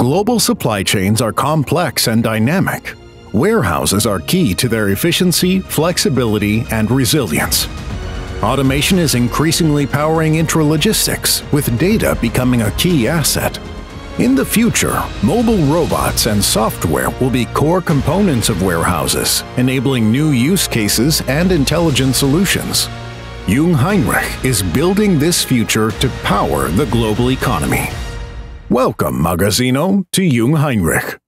Global supply chains are complex and dynamic. Warehouses are key to their efficiency, flexibility, and resilience. Automation is increasingly powering intralogistics, with data becoming a key asset. In the future, mobile robots and software will be core components of warehouses, enabling new use cases and intelligent solutions. Jungheinrich is building this future to power the global economy. Welcome, Magazino, to Jungheinrich.